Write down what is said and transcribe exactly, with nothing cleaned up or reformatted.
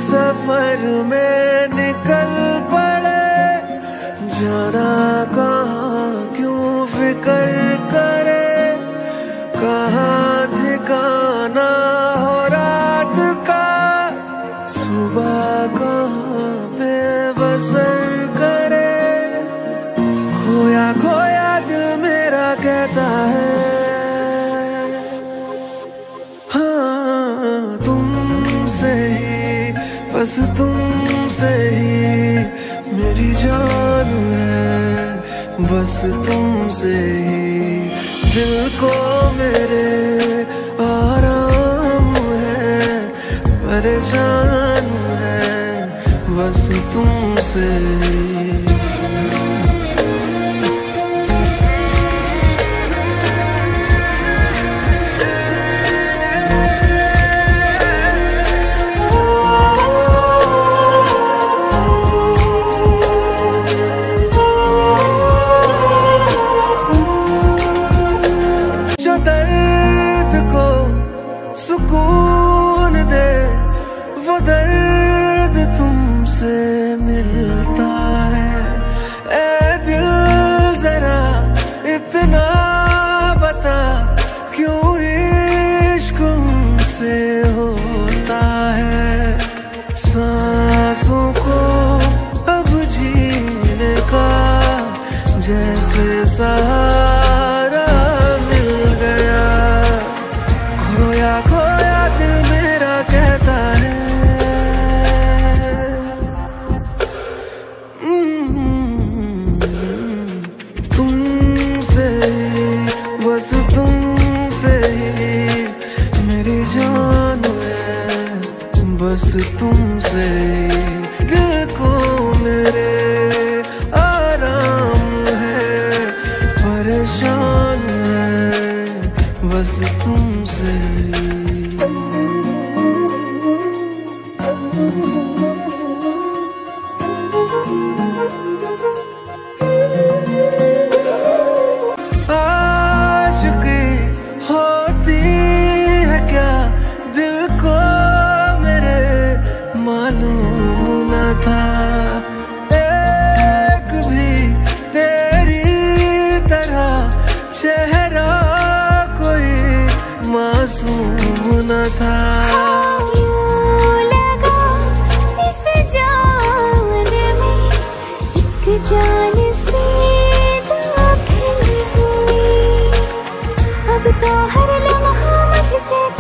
सफर में निकल पड़े, जाना कहाँ क्यों फिक्र करे, कहाँ ठिकाना हो रात का, सुबह कहाँ पे बसर करे, खोया खोया दिल मेरा कहता है हाँ तुमसे ही, बस तुमसे ही मेरी जान है, बस तुमसे ही दिल को मेरे आराम है, परेशान है बस तुमसे ही। सुकून दे वो दर्द तुमसे मिलता है, ऐ दिल जरा इतना बता क्यों इश्क उनसे होता है, सांसों को अब जीने का जैसे सहारा मिल गया, खोया खोया दिल मेरा कहता है तुमसे ही, बस तुमसे ही मेरी जान है, बस तुमसे ही दिल को मेरे आराम है, परेशान है बस तुमसे ही। आशिकी होती है क्या दिल को मेरे मालूम न था, एक भी तेरी तरह चेहरा कोई मासूम न था। लगा इस जान में एक जान से दाखिल हुई, अब तो हर लम्हा मुझसे